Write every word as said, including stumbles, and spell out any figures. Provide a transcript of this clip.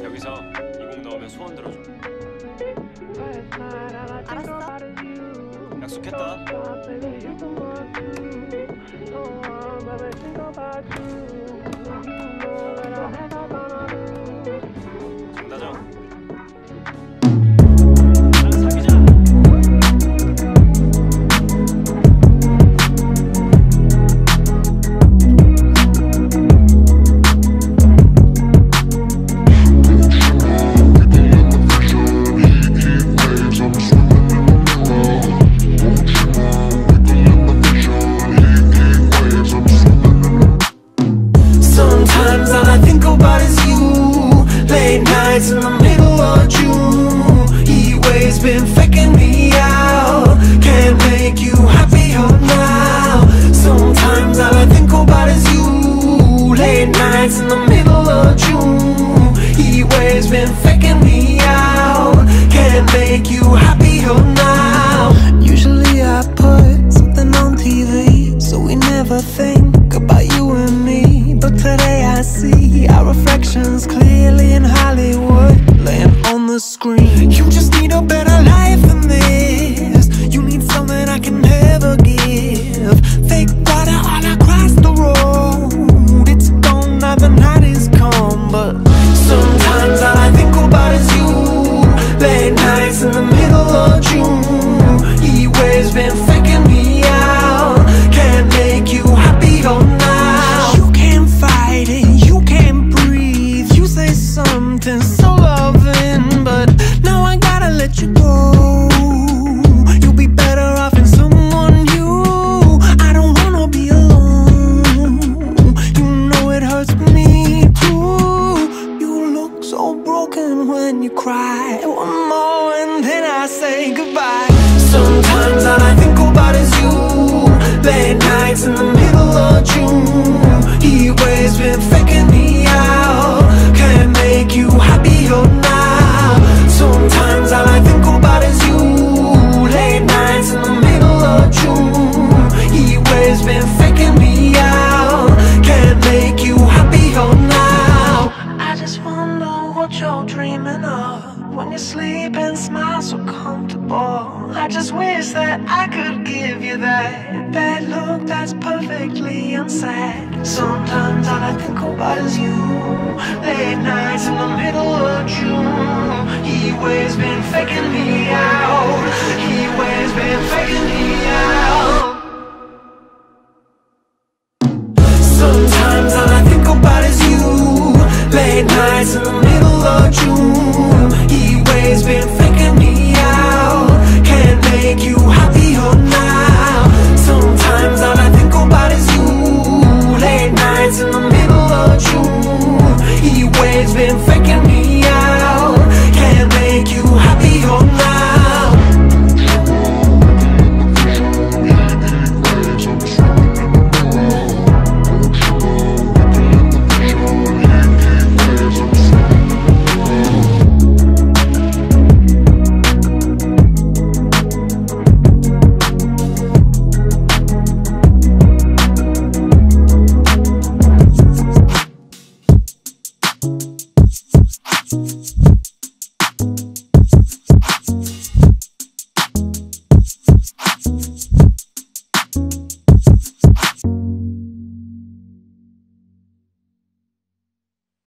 여기서 이 곡 넣으면 소원 들어줘. 알았어. 약속했다. 정다정. 나랑 사귀자. Sometimes all I think about is you. Late nights in the middle of June. Heat waves been faking me out. Can't make you happier now. Sometimes all I think about is you. Late nights in the middle of June. Heat waves been faking me out. Can't make you happier now. Usually I put something on T V, so we never think about you and me. But today I see our reflections clearly in Hollywood, laying on the screen. You just need a better life than this. You need something I can never give. Fake water all across the road. It's gone now, the night is come. But sometimes all I think about is you. Late nights in the middle of June. Heat waves been faking me out. Can't make you happier now. You can't fight it, you can't breathe. You say something so loving, but now I gotta let you go. You'll be better off in someone new. I don't wanna be alone. You know it hurts me too. You look so broken when you cry. One more and then I say goodbye. Sometimes all I think about is you. Late nights in the middle of June. Heat waves been faking me out. Can't make you happier now. Sometimes all I think about is you. Late nights in the middle of June. Heat waves been faking me out. Can't make you happier now. I just wonder what you're dreaming of when you sleep and smile so comfortable. I just wish that I could give you that that look that's perfectly unsaid. Sometimes all I think about is you. Late nights in the middle of June. Heat waves been faking me out. Heat waves been faking me out. Sometimes all I think about is you. Late nights in the middle of June. Heat waves been faking me out. Can't make you happier now. Sometimes all I think about is you. Late nights in the middle of June. Heat waves been faking